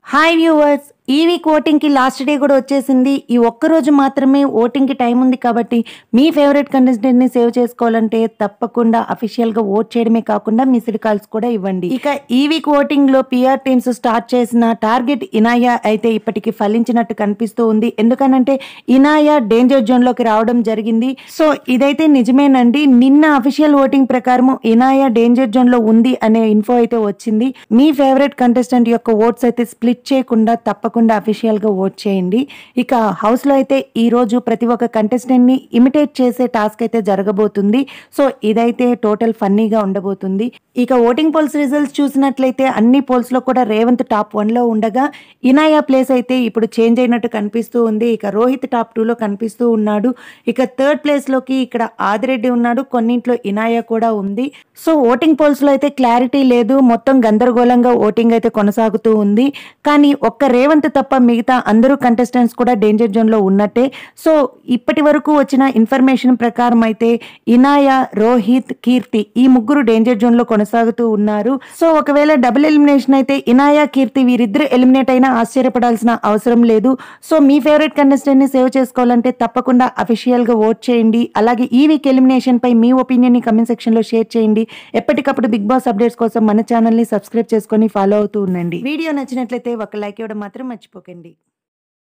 Hi viewers, ఈ week ఓటింగ్కి last day కూడా వచ్చేసింది. ఈ ఒక్కరోజు మాత్రమే ఓటింగ్కి టైం ఉంది కాబట్టి మీ ఫేవరెట్ కంటెస్టెంట్ని సేవ్ చేసుకోవాలంటే తప్పకుండా అఫీషియల్గా ఓట్ చేయడమే కాకుండా మిస్డ్ కాల్స్ కూడా ఇవ్వండి. ఇక ఈ వీక్ ఓటింగ్లో పిఆర్ టీమ్స్ స్టార్ట్ చేసిన టార్గెట్ ఇనాయా అయితే ఇప్పటికి ఫలించినట్టు కనిపిస్తూ ఉంది. ఎందుకనంటే ఇనాయా డేంజర్ జోన్లోకి రావడం జరిగింది. సో ఇదైతే నిజమేనండి. నిన్న అఫీషియల్ ఓటింగ్ ప్రకారం ఇనాయా డేంజర్ జోన్లో ఉంది అనే ఇన్ఫో అయితే వచ్చింది. మీ ఫేవరెట్ కంటెస్టెంట్ యొక్క ఓట్స్ అయితే స్ప్లిట్ చేయకుండా తప్పకుండా అఫీషియల్ గా ఓట్ చేయండి. ఇక హౌస్ లో అయితే ఈ రోజు ప్రతి ఒక్క కంటెస్టెంట్ ని ఇమిటేట్ చేసే టాస్క్ అయితే జరగబోతుంది. సో ఇదైతే టోటల్ ఫన్నీగా ఉండబోతుంది. ఇక ఓటింగ్ పోల్స్ రిజల్ట్స్ చూసినట్లయితే అన్ని పోల్స్ లో కూడా రేవంత్ టాప్ 1 లో ఉండగా ఇనాయా ప్లేస్ అయితే ఇప్పుడు చేంజ్ అయినట్టు కనిపిస్తూ ఉంది. ఇక రోహిత్ టాప్ 2 లో కనిపిస్తూ ఉన్నాడు. ఇక థర్డ్ ప్లేస్ లోకి ఇక్కడ ఆదిరెడ్డి ఉన్నాడు. కొన్నింట్లో ఇనాయా కూడా ఉంది. సో ఓటింగ్ పోల్స్ లో అయితే క్లారిటీ లేదు. మొత్తం గందరగోళంగా ఓటింగ్ అయితే కొనసాగుతూ ఉంది. కానీ ఒక్క రేవంత్ తప్ప మిగతా అందరూ కంటెస్టెంట్స్ కూడా డేంజర్ జోన్ లో ఉన్నట్టే. సో ఇప్పటి వరకు వచ్చిన ఇన్ఫర్మేషన్ ప్రకారం అయితే ఇనాయా, రోహిత్, కీర్తి ఈ ముగ్గురు డేంజర్ జోన్ లో కొనసాగుతూ ఉన్నారు. సో ఒకవేళ డబుల్ ఎలిమినేషన్ అయితే ఇనాయా, కీర్తి వీరిద్దరు ఎలిమినేట్ అయినా ఆశ్చర్యపడాల్సిన అవసరం లేదు. సో మీ ఫేవరెట్ కంటెస్టెంట్ ని సేవ్ చేసుకోవాలంటే తప్పకుండా అఫీషియల్ గా ఓట్ చేయండి. అలాగే ఈ వీక్ ఎలిమినేషన్ పై మీ ఒపీనియన్ ని కమెంట్ సెక్షన్ లో షేర్ చేయండి. ఎప్పటికప్పుడు బిగ్ బాస్ అప్డేట్స్ కోసం మన ఛానల్ ని సబ్స్క్రైబ్ చేసుకొని ఫాలో అవుతూ ఉండండి. వీడియో నచ్చినట్లయితే ఒక లైక్ ఇవ్వడం మాత్రం మర్చిపోకండి.